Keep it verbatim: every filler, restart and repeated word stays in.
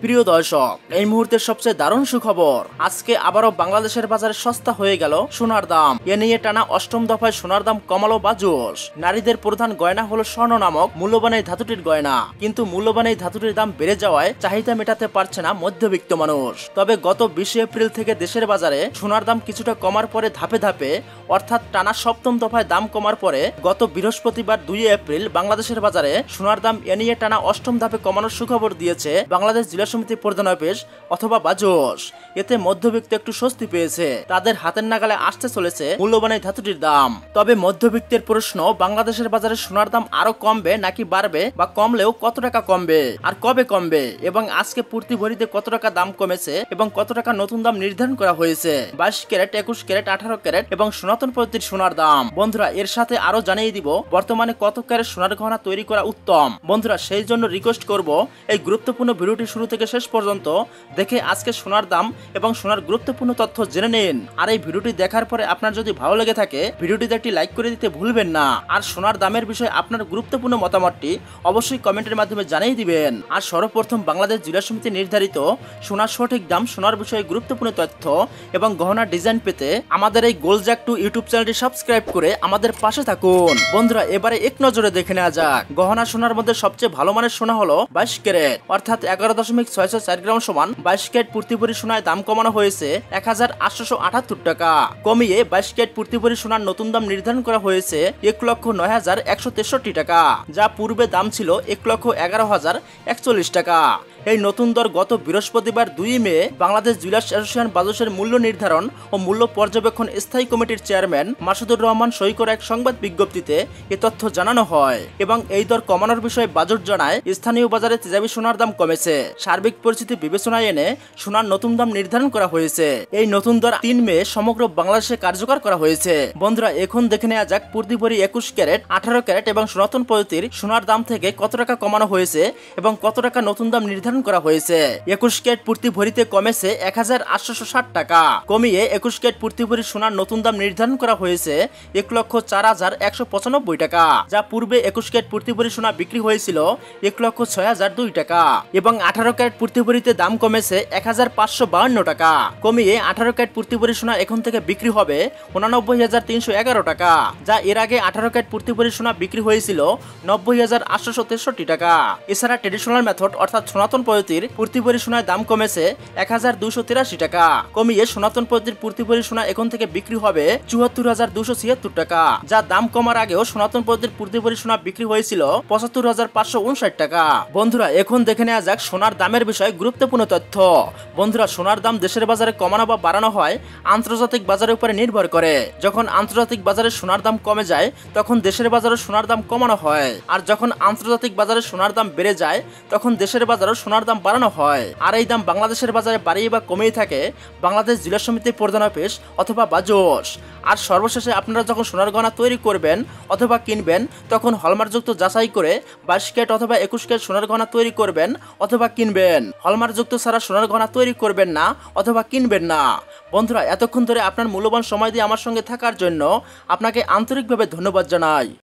প্রিয় দর্শক, এই মুহূর্তের সবচেয়ে দারুণ সুখবর, আজকে আবারও বাংলাদেশের বাজারে সস্তা হয়ে গেল সোনার দাম। এ নিয়ে টানা অষ্টম দফায় সোনার দাম কমালো বাজুস। নারীদের প্রধান গয়না হলো স্বর্ণ নামক মূল্যবান এই ধাতুটির গয়না, কিন্তু মূল্যবান এই ধাতুটির দাম বেড়ে যাওয়ায় চাহিদা মেটাতে পারছে না মধ্যবিত্ত মানুষ। তবে গত বিশে এপ্রিল থেকে দেশের বাজারে সোনার দাম কিছুটা কমার পরে ধাপে ধাপে অর্থাৎ টানা সপ্তম দফায় দাম কমার পরে গত বৃহস্পতিবার দুই এপ্রিল বাংলাদেশের বাজারে সোনার দাম এ নিয়ে টানা অষ্টম ধাপে কমানোর সুখবর দিয়েছে বাংলাদেশ জেলা সমিতি প্রধান অফিস অথবা বাজুস। এতে মধ্যবিত্ত একটু স্বস্তি পেয়েছে, তাদের হাতের নাগালে আসতে চলেছে মূল্যবান এই ধাতুটির দাম। তবে মধ্যবিত্তের প্রশ্ন, বাংলাদেশের বাজারে সোনার দাম আরো কমবে নাকি বাড়বে, বা কমলেও কত টাকা কমবে আর কবে কমবে, এবং আজকে প্রতি ভরিতে কত টাকা দাম কমেছে এবং কত টাকা নতুন দাম নির্ধারণ করা হয়েছে। বাইশ ক্যারেট, একুশ ক্যারেট, আঠারো ক্যারেট এবং সনাতন পদ্ধতির সোনার দাম। বন্ধুরা, এর সাথে আরো জানিয়ে দিব বর্তমানে কত ক্যারেট সোনার গহনা তৈরি করা উত্তম। বন্ধুরা, সেই জন্য রিকোয়েস্ট করব এই গুরুত্বপূর্ণ ভিডিওটি শুরু থেকে শেষ পর্যন্ত দেখে আজকে সোনার দাম এবং সোনার গুরুত্বপূর্ণ তথ্য জেনে নিন। আর এই ভিডিওটি দেখার পরে আপনার যদি ভালো লেগে থাকে ভিডিওটিতে একটি লাইক করে দিতে ভুলবেন না। আর সোনার দামের বিষয়ে আপনার গুরুত্বপূর্ণ মতামতটি অবশ্যই কমেন্টের মাধ্যমে জানিয়ে দিবেন। আর সর্বপ্রথম বাংলাদেশ জেলা সমিতি নির্ধারিত সোনার সঠিক দাম, সোনার বিষয়ে গুরুত্বপূর্ণ তথ্য এবং গহনার ডিজাইন পেতে আমাদের এই গোলজাক টু ইউটিউব চ্যানেলটি সাবস্ক্রাইব করে আমাদের পাশে থাকুন। বন্ধুরা, এবারে এক নজরে দেখে নেওয়া যাক গহনা সোনার মধ্যে সবচেয়ে ভালো মানের সোনা হলো বাইশ ক্যারেট, অর্থাৎ এগারো দশমিক ছয়শো চার গ্রাম সমান বাইশ ক্যারেট প্রতি ভরি সোনায় দাম কমানো হয়েছে এক হাজার আটশো আটাত্তর টাকা, কমিয়ে বাইশ ক্যারেট প্রতি ভরি সোনার নতুন দাম নির্ধারণ করা হয়েছে এক লক্ষ নয় হাজার একশো তেষট্টি টাকা, যা পূর্বে দাম ছিল এক লক্ষ এগারো হাজার একচল্লিশ টাকা। এই নতুন দর গত বৃহস্পতিবার দুই মে বাংলাদেশ জুয়েলার্স অ্যাসোসিয়েশন বাজুসের মূল্য নির্ধারণ ও মূল্য পর্যবেক্ষণ স্থায়ী কমিটির চেয়ারম্যান মাসুদুর রহমান সই করা এক সংবাদ বিজ্ঞপ্তিতে এ তথ্য জানানো হয়। এবং এই দর কমানোর বিষয়ে বাজুস জানায়, স্থানীয় বাজারে তেজাবি সোনার দাম কমেছে, সার্বিক পরিস্থিতি বিবেচনায় এনে সোনার নতুন দাম নির্ধারণ করা হয়েছে। এই নতুন দর তিন মে সমগ্র বাংলাদেশে কার্যকর করা হয়েছে। বন্ধুরা, এখন দেখে নেওয়া যাক প্রতি ভরি একুশ ক্যারেট, আঠারো ক্যারেট এবং সনাতন পদ্ধতির সোনার দাম থেকে কত টাকা কমানো হয়েছে এবং কত টাকা নতুন দাম নির্ধারণ করা হয়েছে। একুশ ক্যারেট প্রতি ভরিতে কমেছে এক হাজার আটশো ষাট টাকা, কমিয়ে একুশ ক্যারেট প্রতি ভরি সোনার নতুন দাম নির্ধারণ করা হয়েছে এক লক্ষ চার হাজার একশো পঁচানব্বই টাকা, যা পূর্বে একুশ ক্যারেট প্রতি ভরি সোনা বিক্রি হয়েছিল এক লক্ষ ছয় হাজার দুই টাকা। এবং আঠারো ক্যারেট প্রতি ভরিতে দাম কমেছে এক হাজার পাঁচশো বাউন্ন টাকা, কমিয়ে আঠারো ক্যারেট প্রতি ভরি সোনা এখন থেকে বিক্রি হবে উনানব্বই হাজার তিনশো এগারো টাকা, যা এর আগে আঠারো ক্যারেট প্রতি ভরি সোনা বিক্রি হয়েছিল নব্বই হাজার আটশো তেষট্টি টাকা। এছাড়া ট্রেডিশনাল মেথড অর্থাৎ সনাতন পদ্ধতির প্রতি ভরি সোনার দাম কমেছে এক হাজার দুশো তিরাশি টাকা, কমিয়ে সনাতন পদ্ধতির প্রতি ভরি সোনা এখন থেকে বিক্রি হবে চুয়াত্তর হাজার দুশো ছিয়াত্তর টাকা, যা দাম কমার আগেও সনাতন পদ্ধতির প্রতি ভরি সোনা বিক্রি হয়েছিল পঁচাত্তর হাজার পাঁচশো উনষাট টাকা। বন্ধুরা, এখন দেখে নেওয়া যাক সোনার দামের বিষয়ে গুরুত্বপূর্ণ তথ্য। বন্ধুরা, সোনার দাম দেশের বাজারে কমানো বা বাড়ানো হয় আন্তর্জাতিক বাজারের উপরে নির্ভর করে। যখন আন্তর্জাতিক বাজারে সোনার দাম কমে যায় তখন দেশের বাজারে সোনার দাম কমানো হয়, আর যখন আন্তর্জাতিক বাজারে সোনার দাম বেড়ে যায় তখন দেশের বাজারে সোনার দাম বাড়ানো হয়। আর এই দাম বাংলাদেশের বাজারে বাড়িয়ে বা কমিয়ে থাকে বাংলাদেশ জেলা সমিতির প্রধান অফিস অথবা বাজুস। আর সর্বশেষে আপনারা যখন সোনার গহনা তৈরি করবেন অথবা কিনবেন তখন হলমার্কযুক্ত যাচাই করে বাইশ ক্যারেট অথবা একুশ ক্যারেট সোনার গহনা তৈরি করবেন অথবা কিনবেন। হলমার্কযুক্ত ছাড়া সোনার গহনা তৈরি করবেন না অথবা কিনবেন না। বন্ধুরা, এতক্ষণ ধরে আপনার মূল্যবান সময় দিয়ে আমার সঙ্গে থাকার জন্য আপনাকে আন্তরিকভাবে ধন্যবাদ জানাই।